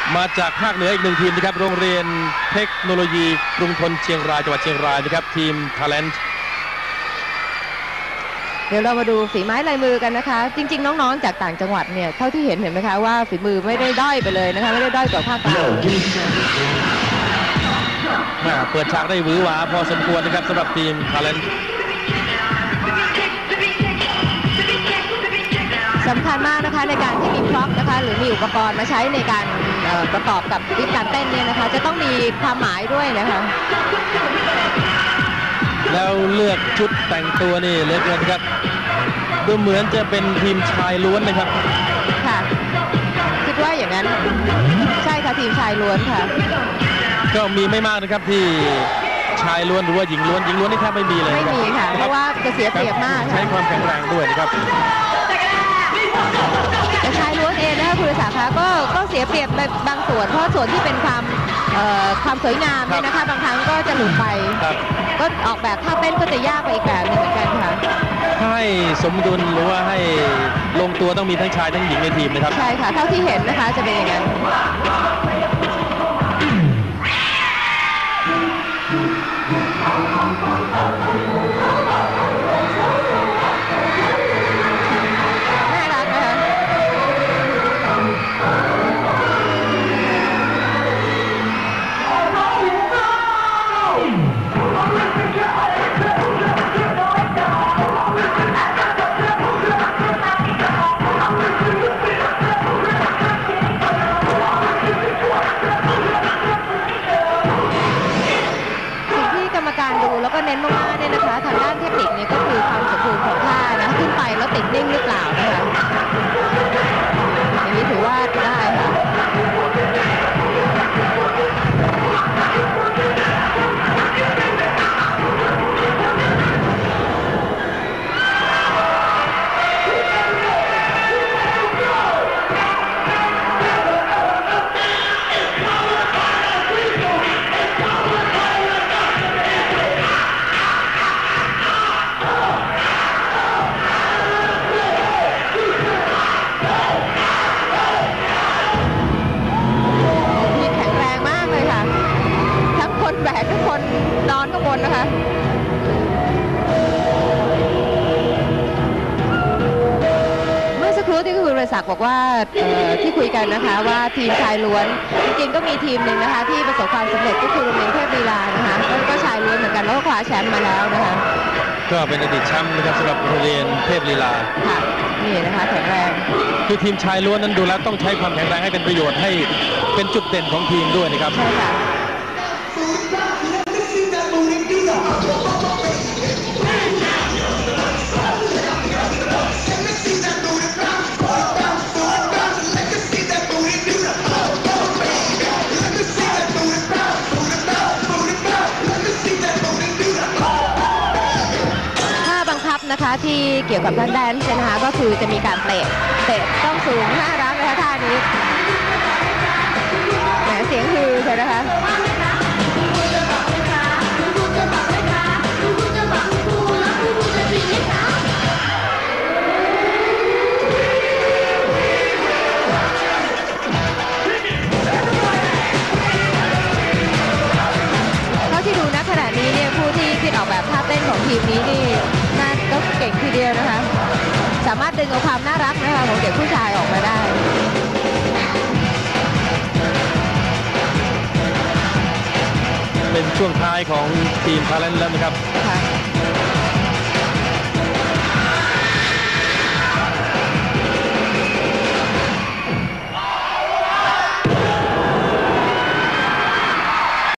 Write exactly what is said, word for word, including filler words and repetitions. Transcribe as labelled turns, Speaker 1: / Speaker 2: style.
Speaker 1: มาจากภาคเหนืออีกหนึ่งทีมนะครับโรงเรียนเทคโนโลยีกรุงธนเชียงรายจังหวัดเชียงรายนะครับทีม Talent
Speaker 2: เดี๋ยวเรามาดูฝีไม้ลายมือกันนะคะจริงๆน้องๆจากต่างจังหวัดเนี่ยเท่าที่เห็นเห็นไหมคะว่าฝีมือไม่ได้ด้อยไปเลยนะคะไม่ได้ด้อยกว่าภาคกลาง
Speaker 1: เปิดฉากได้หวือหวาพอสมควรนะครับสำหรับทีม Talent
Speaker 2: สำคัญมากนะคะในการที่มีพร็อพนะคะหรือมีอุปกรณ์มาใช้ในการประกอบกับวิธีการเต้นเนี่ยนะคะจะต้องมีความหมายด้วยนะคะ
Speaker 1: แล้วเลือกชุดแต่งตัวนี่เหลือเกินครับดูเหมือนจะเป็นทีมชายล้วนนะครับ
Speaker 2: ค่ะคิดว่าอย่างนั้นใช่ค่ะทีมชายล้วนค่ะ
Speaker 1: ก็มีไม่มากนะครับที่ชายล้วนหรือว่าหญิงล้วนหญิงล้วนนี่แทบไม่มีเลย
Speaker 2: ไม่มีค่ะเพราะว่าจะเสียเปรียบมาก
Speaker 1: ใช้ความแข็งแรงด้วยนะครับ
Speaker 2: แต่ชายล้วนเองนะคะคุณสาขาก็ก็เสียเปรียบบางส่วนเพราะส่วนที่เป็นความความสวยงามเนี่ยนะคะบางครั้งก็จะหลุดไปก็ออกแบบท่าเต้นก็จะยากไปอีกแบบหนึ่งเหมือนกันค่ะ
Speaker 1: ให้สมดุลหรือว่าให้ลงตัวต้องมีทั้งชายทั้งหญิงในทีมนะครับ
Speaker 2: ใช่ค่ะเท่าที่เห็นนะคะจะเป็นอย่างนั้นแล้วก็เน้นมากๆเนี่ยนะคะทางด้านเทคนิคเนี่ยก็คือความสมบูรณ์ของท่านะขึ้นไปแล้วติดนิ่งหรือเปล่านะคะอย่างนี้ถือว่าได้ค่ะแบกทุกคนนอนข้างบนนะคะเมื่อสักครู่ที่คุณประศักดิ์บอกว่าที่คุยกันนะคะว่าทีมชายล้วนจริงๆก็มีทีมหนึ่งนะคะที่ประสบความสำเร็จก็คือโรงเรียนเทพลีลานะคะก็ชายล้วนเหมือนกันแล้วก็คว้าแชมป์มาแล้วนะคะ
Speaker 1: ก็เป็นอดีตแชมป์นะครับสำหรับโรงเรียนเทพลีลา
Speaker 2: ค่ะนี่นะคะแข็งแรง
Speaker 1: คือทีมชายล้วนนั้นดูแล้วต้องใช้ความแข็งแรงให้เป็นประโยชน์ให้เป็นจุดเด่นของทีมด้วยนะครับ
Speaker 2: ใช่ค่ะนะคะที่เกี่ยวกับทางแดนใช่ไหมคะก็คือจะมีการเตะเตะต้องสูงน่ารักนะคะท่านี้แหมเสียงคือใช่ไหมคะเท่าที่ดูณขณะนี้เนี่ยผู้ที่คิดออกแบบท่าเต้นของทีมนี้นี่น่าก็เก่งทีเดียวนะคะสามารถดึงเอาความน่ารักนะคะของเด็กผู้ชายออกมาได้
Speaker 1: เป็นช่วงท้ายของทีม Talent แล้วนะครับ